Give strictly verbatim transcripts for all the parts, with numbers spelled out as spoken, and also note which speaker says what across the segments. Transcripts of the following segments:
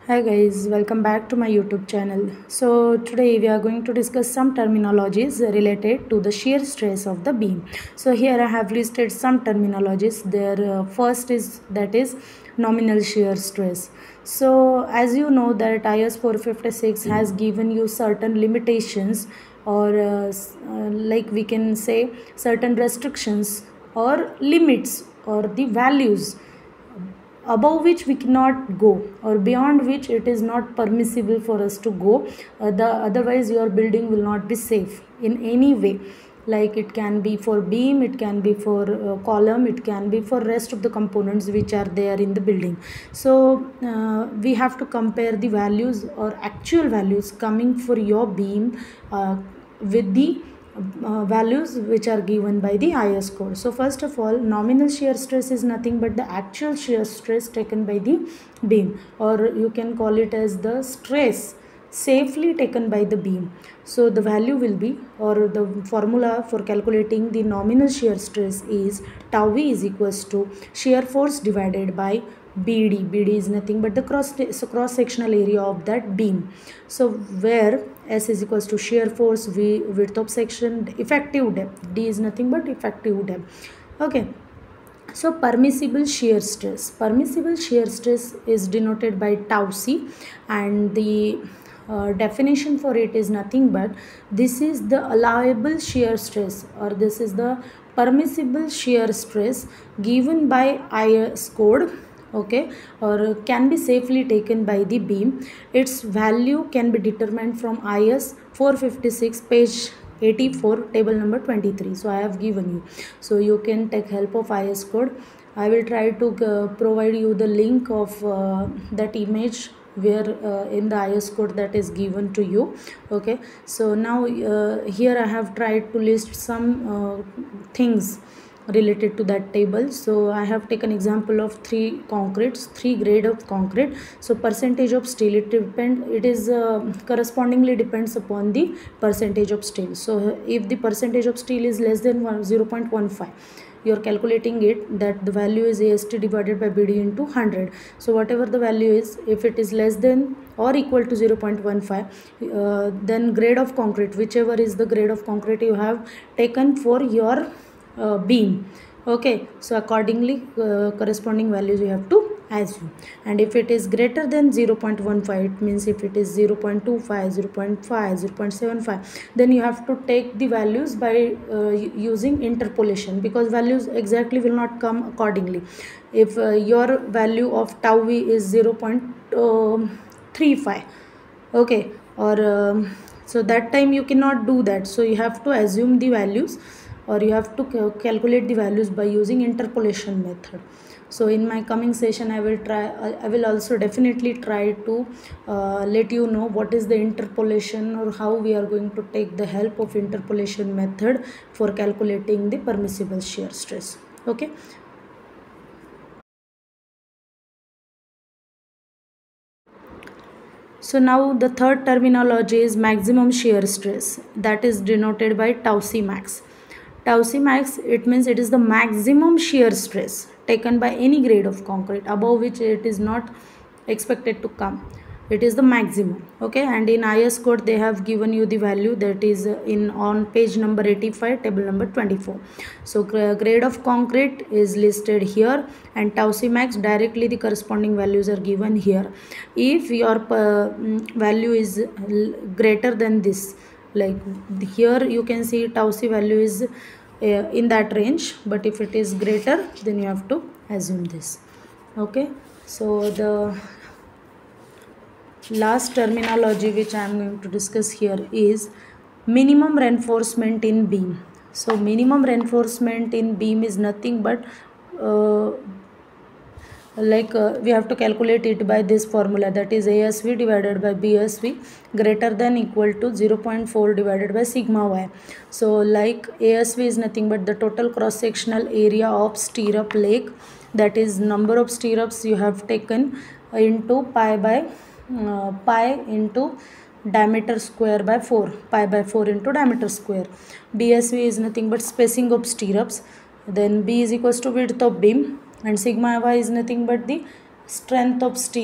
Speaker 1: Hi guys, welcome back to my YouTube channel. So today we are going to discuss some terminologies related to the shear stress of the beam. So here I have listed some terminologies. There uh, first is that is nominal shear stress. So as you know that I S four fifty-six has given you certain limitations or uh, uh, like we can say certain restrictions or limits or the values above which we cannot go or beyond which it is not permissible for us to go. Uh, the otherwise your building will not be safe in any way, like it can be for beam, it can be for uh, column, it can be for rest of the components which are there in the building. So uh, we have to compare the values or actual values coming for your beam uh, with the uh, values which are given by the I S code. So first of all, nominal shear stress is nothing but the actual shear stress taken by the beam, or you can call it as the stress safely taken by the beam. So the value will be, or the formula for calculating the nominal shear stress is tau v is equals to shear force divided by B D. B D is nothing but the cross so cross sectional area of that beam. So where S is equals to shear force, V width of section, effective depth, D is nothing but effective depth. Okay. So permissible shear stress. Permissible shear stress is denoted by tau c, and the uh, definition for it is nothing but this is the allowable shear stress, or this is the permissible shear stress given by I S code, okay, or can be safely taken by the beam. Its value can be determined from I S four fifty-six page eighty-four table number twenty-three. So I have given you, so you can take help of I S code. I will try to uh, provide you the link of uh, that image where uh, in the I S code that is given to you. Okay, so now uh, here I have tried to list some uh, things related to that table. So I have taken example of three concretes, three grade of concrete. So percentage of steel, it depend it is uh, correspondingly depends upon the percentage of steel. So if the percentage of steel is less than zero point one five, you are calculating it that the value is A S T divided by B D into one hundred. So whatever the value is, if it is less than or equal to zero point one five, uh, then grade of concrete, whichever is the grade of concrete you have taken for your uh, beam. Okay, so accordingly uh, corresponding values you have to assume. And if it is greater than zero point one five, it means if it is zero point two five, zero point five, zero point seven five, then you have to take the values by uh, using interpolation, because values exactly will not come accordingly. If uh, your value of tau v is zero point three five, okay, or um, so that time you cannot do that. So you have to assume the values, or you have to calculate the values by using interpolation method. So in my coming session I will try I will also definitely try to uh, let you know what is the interpolation, or how we are going to take the help of interpolation method for calculating the permissible shear stress. Okay. So now the third terminology is maximum shear stress, that is denoted by tau c max. Tau c max, it means it is the maximum shear stress taken by any grade of concrete above which it is not expected to come. It is the maximum. Okay, and in I S code they have given you the value that is in on page number eighty-five table number twenty-four. So grade of concrete is listed here, and tau c max directly the corresponding values are given here. If your uh, value is greater than this, like here you can see tau c value is uh, in that range, but if it is greater then you have to assume this. Okay, so the last terminology which I am going to discuss here is minimum reinforcement in beam. So minimum reinforcement in beam is nothing but uh, like uh, we have to calculate it by this formula, that is A S V divided by B S V greater than equal to zero point four divided by sigma y. So like A S V is nothing but the total cross sectional area of stirrup leg, that is number of stirrups you have taken into pi by uh, pi into diameter square by four, pi by four into diameter square. B S V is nothing but spacing of stirrups, then B is equals to width of beam, and sigma y is nothing but the strength of steel.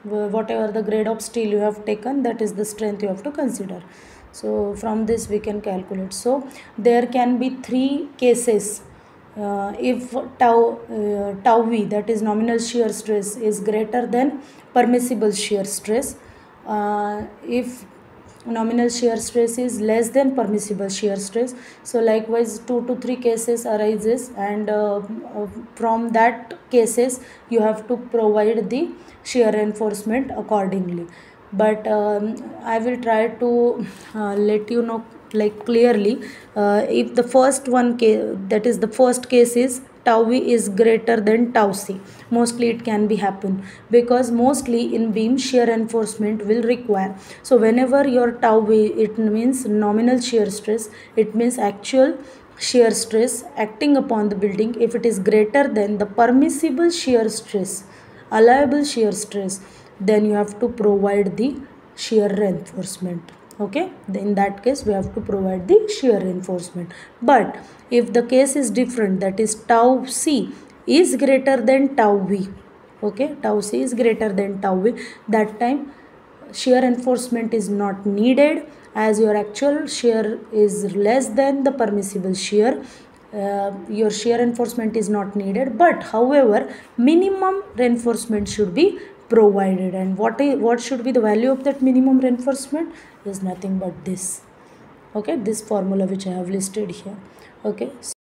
Speaker 1: whatever the grade of steel you have taken, that is the strength you have to consider. So from this we can calculate. So there can be three cases. Uh, if tau uh, tau v, that is nominal shear stress, is greater than permissible shear stress, uh, if nominal shear stress is less than permissible shear stress, so likewise two to three cases arises, and uh, uh, from that cases you have to provide the shear reinforcement accordingly. But um, I will try to uh, let you know like clearly. Uh, if the first one case, that is the first case is tau v is greater than tau c, mostly it can be happen, because mostly in beam shear reinforcement will require. So whenever your tau v, it means nominal shear stress, it means actual shear stress acting upon the building, if it is greater than the permissible shear stress, allowable shear stress, then you have to provide the shear reinforcement. Okay, in that case we have to provide the shear reinforcement. But if the case is different, that is tau c is greater than tau v, okay, tau c is greater than tau v, that time shear reinforcement is not needed, as your actual shear is less than the permissible shear. Uh, your shear reinforcement is not needed, but however minimum reinforcement should be provided. And what is what should be the value of that minimum reinforcement is nothing but this. Okay, this formula which I have listed here. Okay.